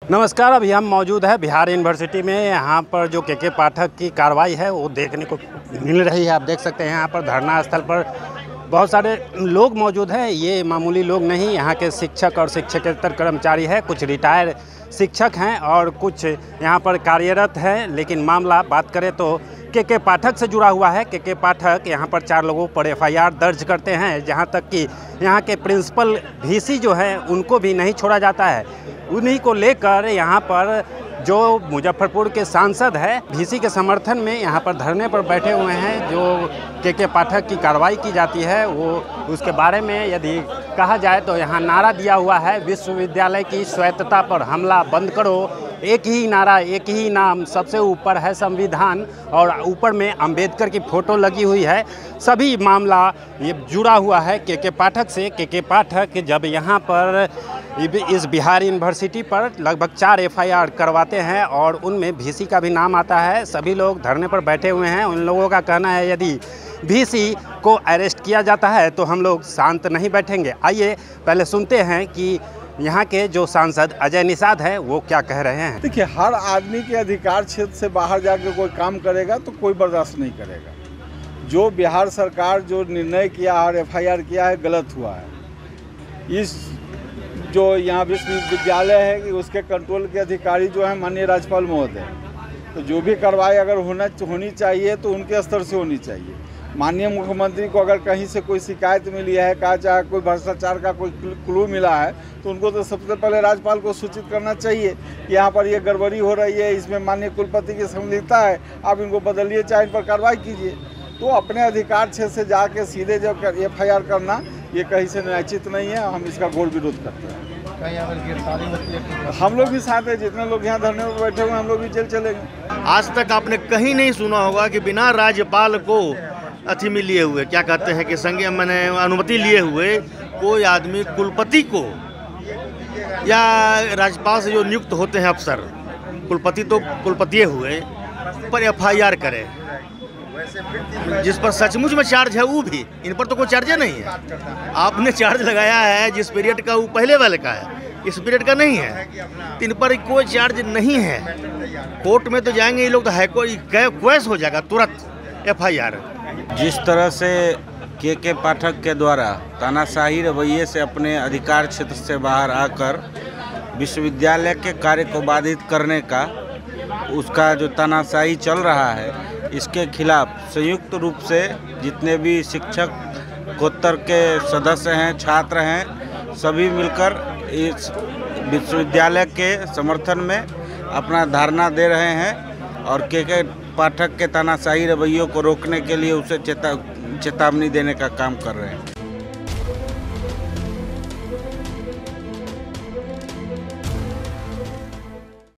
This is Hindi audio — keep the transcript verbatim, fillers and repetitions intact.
नमस्कार, अभी हम मौजूद है बिहार यूनिवर्सिटी में। यहाँ पर जो के के पाठक की कार्रवाई है वो देखने को मिल रही है। आप देख सकते हैं यहाँ पर धरना स्थल पर बहुत सारे लोग मौजूद हैं। ये मामूली लोग नहीं, यहाँ के शिक्षक और शिक्षकेतर कर्मचारी हैं, कुछ रिटायर शिक्षक हैं और कुछ यहाँ पर कार्यरत हैं। लेकिन मामला बात करें तो के के पाठक से जुड़ा हुआ है। के के पाठक यहाँ पर चार लोगों पर एफ आई आर दर्ज करते हैं, जहाँ तक कि यहाँ के प्रिंसिपल वी सी जो हैं उनको भी नहीं छोड़ा जाता है। उन्हीं को लेकर यहाँ पर जो मुजफ्फरपुर के सांसद है वीसी के समर्थन में यहाँ पर धरने पर बैठे हुए हैं। जो के के पाठक की कार्रवाई की जाती है वो उसके बारे में यदि कहा जाए तो यहाँ नारा दिया हुआ है, विश्वविद्यालय की स्वायत्तता पर हमला बंद करो। एक ही नारा, एक ही नाम, सबसे ऊपर है संविधान और ऊपर में अंबेडकर की फ़ोटो लगी हुई है। सभी मामला ये जुड़ा हुआ है के के पाठक से। के के पाठक जब यहाँ पर इस बिहार यूनिवर्सिटी पर लगभग चार एफ आई आर करवाते हैं और उनमें वी सी का भी नाम आता है। सभी लोग धरने पर बैठे हुए हैं। उन लोगों का कहना है यदि वी सी को अरेस्ट किया जाता है तो हम लोग शांत नहीं बैठेंगे। आइए पहले सुनते हैं कि यहाँ के जो सांसद अजय निषाद हैं वो क्या कह रहे हैं। देखिए, हर आदमी के अधिकार क्षेत्र से बाहर जाकर कोई काम करेगा तो कोई बर्दाश्त नहीं करेगा। जो बिहार सरकार जो निर्णय किया और एफ आई आर किया है गलत हुआ है। इस जो यहाँ विश्वविद्यालय है कि उसके कंट्रोल के अधिकारी जो है माननीय राज्यपाल महोदय, तो जो भी कार्रवाई अगर होना होनी चाहिए तो उनके स्तर से होनी चाहिए। माननीय मुख्यमंत्री को अगर कहीं से कोई शिकायत मिली है, कहा चाहे कोई भ्रष्टाचार का कोई क्लू मिला है तो उनको तो सबसे पहले राज्यपाल को सूचित करना चाहिए कि यहाँ पर ये गड़बड़ी हो रही है, इसमें माननीय कुलपति की संलिप्तता है, आप इनको बदलिए, चाहे इन पर कार्रवाई कीजिए। तो अपने अधिकार क्षेत्र से जाके सीधे जब एफ आई आर करना ये कहीं से न्यायोचित नहीं है। हम इसका घोर विरोध करते हैं। हम लोग भी साथ हैं, जितने लोग यहाँ धरने पर बैठे हुए हैं हम लोग भी जेल चलेंगे। आज तक आपने कहीं नहीं सुना होगा कि बिना राज्यपाल को अथी में लिए हुए, क्या कहते हैं कि संज्ञा मैंने अनुमति लिए हुए कोई आदमी कुलपति को या राज्यपाल से जो नियुक्त होते हैं अफसर, कुलपति तो कुलपति हुए, पर एफ आई आर करे जिस पर सचमुच में चार्ज है। वो भी इन पर तो कोई चार्ज नहीं है। आपने चार्ज लगाया है जिस पीरियड का, वो पहले वाले का है, इस पीरियड का नहीं है। तो इन पर कोई चार्ज नहीं है। कोर्ट में तो जाएंगे ये लोग तो है, कोई क्वेस हो जाएगा तुरंत एफ आई आर। जिस तरह से के के पाठक के द्वारा तानाशाही रवैये से अपने अधिकार क्षेत्र से बाहर आकर विश्वविद्यालय के कार्य को बाधित करने का उसका जो तानाशाही चल रहा है, इसके खिलाफ संयुक्त रूप से जितने भी शिक्षक कोत्तर के सदस्य हैं, छात्र हैं, सभी मिलकर इस विश्वविद्यालय के समर्थन में अपना धरना दे रहे हैं और के के पाठक के तानाशाही रवैयों को रोकने के लिए उसे चेता चेतावनी देने का काम कर रहे हैं।